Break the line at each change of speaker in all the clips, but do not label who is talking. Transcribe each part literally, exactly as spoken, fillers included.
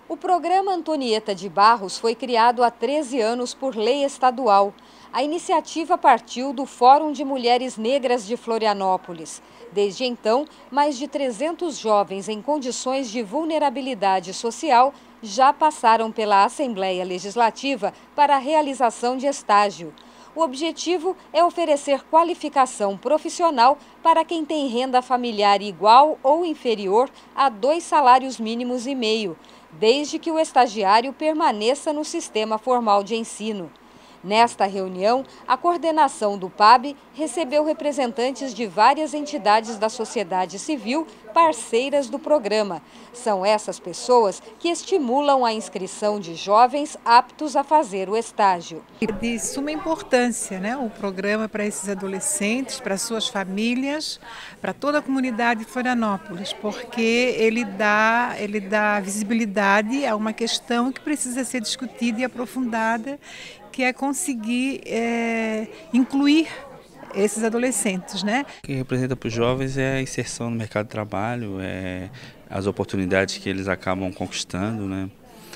O programa Antonieta de Barros foi criado há treze anos por lei estadual. A iniciativa partiu do Fórum de Mulheres Negras de Florianópolis. Desde então, mais de trezentos jovens em condições de vulnerabilidade social já passaram pela Assembleia Legislativa para a realização de estágio. O objetivo é oferecer qualificação profissional para quem tem renda familiar igual ou inferior a dois salários mínimos e meio, desde que o estagiário permaneça no sistema formal de ensino. Nesta reunião, a coordenação do P A B recebeu representantes de várias entidades da sociedade civil parceiras do programa. São essas pessoas que estimulam a inscrição de jovens aptos a fazer o estágio.
De suma importância, né, o programa para esses adolescentes, para suas famílias, para toda a comunidade de Florianópolis, porque ele dá, ele dá visibilidade a uma questão que precisa ser discutida e aprofundada, que é conseguir é, incluir esses adolescentes, né?
O que representa para os jovens é a inserção no mercado de trabalho, é as oportunidades que eles acabam conquistando, né?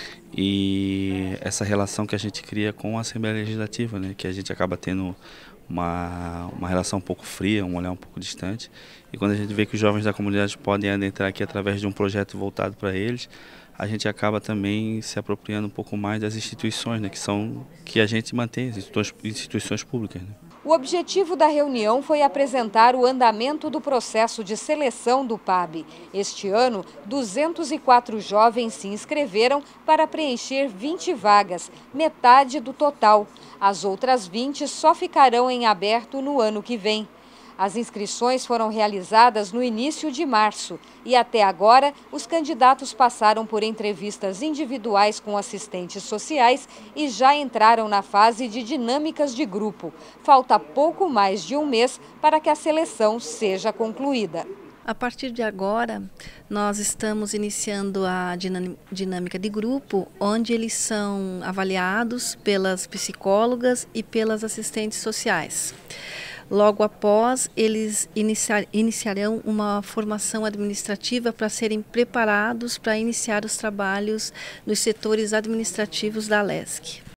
E essa relação que a gente cria com a Assembleia Legislativa, né? Que a gente acaba tendo uma, uma relação um pouco fria, um olhar um pouco distante. E quando a gente vê que os jovens da comunidade podem adentrar aqui através de um projeto voltado para eles, a gente acaba também se apropriando um pouco mais das instituições, né, que são que a gente mantém, as instituições, instituições públicas, né?
O objetivo da reunião foi apresentar o andamento do processo de seleção do P A B. Este ano, duzentos e quatro jovens se inscreveram para preencher vinte vagas, metade do total. As outras vinte só ficarão em aberto no ano que vem. As inscrições foram realizadas no início de março e até agora os candidatos passaram por entrevistas individuais com assistentes sociais e já entraram na fase de dinâmicas de grupo. Falta pouco mais de um mês para que a seleção seja concluída.
A partir de agora, nós estamos iniciando a dinâmica de grupo, onde eles são avaliados pelas psicólogas e pelas assistentes sociais. Logo após, eles iniciar, iniciarão uma formação administrativa para serem preparados para iniciar os trabalhos nos setores administrativos da Alesc.